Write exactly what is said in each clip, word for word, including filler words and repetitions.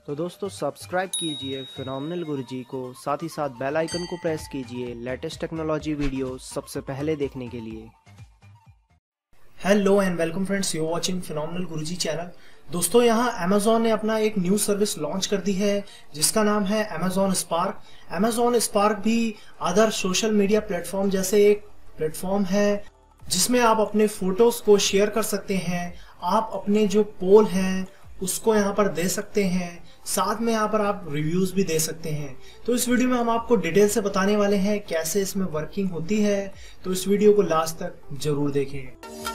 तो दोस्तों सब्सक्राइब कीजिए फिनोमिनल गुरुजी को, साथ ही साथ बेल आइकन को प्रेस कीजिए लेटेस्ट टेक्नोलॉजी वीडियो सबसे पहले देखने के लिए। Hello and welcome friends, you watching phenomenal Guruji channel. दोस्तों यहाँ अमेजोन ने अपना एक न्यू सर्विस लॉन्च कर दी है जिसका नाम है अमेजोन स्पार्क। अमेजोन स्पार्क भी अदर सोशल मीडिया प्लेटफॉर्म जैसे एक प्लेटफॉर्म है जिसमें आप अपने फोटोज को शेयर कर सकते हैं। आप अपने जो पोल हैं उसको यहाँ पर दे सकते हैं, साथ में यहाँ पर आप रिव्यूज भी दे सकते हैं। तो इस वीडियो में हम आपको डिटेल से बताने वाले हैं कैसे इसमें वर्किंग होती है, तो इस वीडियो को लास्ट तक जरूर देखें।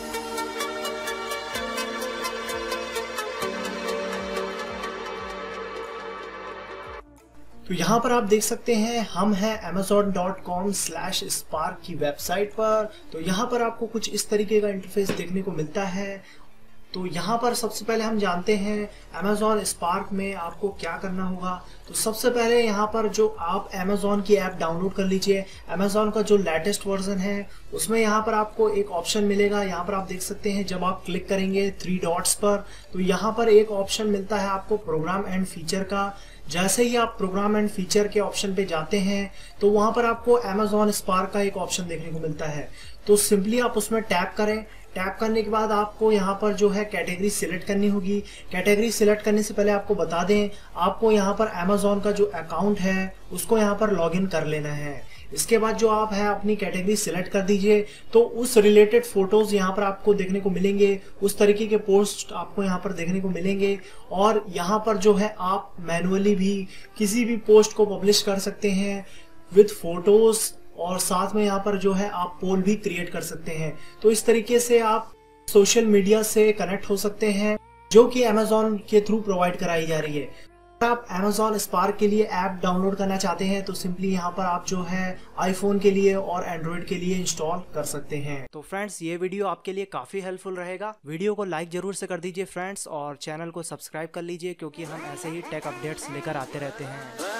तो यहाँ पर आप देख सकते हैं हम हैं amazon dot com slash spark की वेबसाइट पर। तो यहाँ पर आपको कुछ इस तरीके का इंटरफेस देखने को मिलता है। तो यहाँ पर सबसे पहले हम जानते हैं अमेजोन स्पार्क में आपको क्या करना होगा। तो सबसे पहले यहाँ पर जो आप अमेजोन की ऐप डाउनलोड कर लीजिए। अमेजोन का जो लेटेस्ट वर्जन है उसमें यहाँ पर आपको एक ऑप्शन मिलेगा। यहाँ पर आप देख सकते हैं जब आप क्लिक करेंगे थ्री डॉट्स पर तो यहाँ पर एक ऑप्शन मिलता है आपको प्रोग्राम एंड फीचर का। जैसे ही आप प्रोग्राम एंड फीचर के ऑप्शन पे जाते हैं तो वहां पर आपको अमेजोन स्पार्क का एक ऑप्शन देखने को मिलता है। तो सिंपली आप उसमें टैप करें। टैप करने के बाद आपको यहाँ पर जो है कैटेगरी सिलेक्ट करनी होगी। कैटेगरी सिलेक्ट करने से पहले आपको बता दें आपको यहाँ पर अमेजोन का जो अकाउंट है उसको यहाँ पर लॉगिन कर लेना है। इसके बाद जो आप है अपनी कैटेगरी सिलेक्ट कर दीजिए तो उस रिलेटेड फोटोज यहाँ पर आपको देखने को मिलेंगे, उस तरीके के पोस्ट आपको यहाँ पर देखने को मिलेंगे। और यहाँ पर जो है आप मैनुअली भी किसी भी पोस्ट को पब्लिश कर सकते हैं विद फोटोज, और साथ में यहाँ पर जो है आप पोल भी क्रिएट कर सकते हैं। तो इस तरीके से आप सोशल मीडिया से कनेक्ट हो सकते हैं जो कि अमेजोन के थ्रू प्रोवाइड कराई जा रही है। अगर आप अमेजोन स्पार्क के लिए ऐप डाउनलोड करना चाहते हैं तो सिंपली यहाँ पर आप जो है आईफोन के लिए और एंड्रॉइड के लिए इंस्टॉल कर सकते हैं। तो फ्रेंड्स ये वीडियो आपके लिए काफी हेल्पफुल रहेगा। वीडियो को लाइक जरूर से कर दीजिए फ्रेंड्स, और चैनल को सब्सक्राइब कर लीजिए क्योंकि हम ऐसे ही टेक अपडेट्स लेकर आते रहते हैं।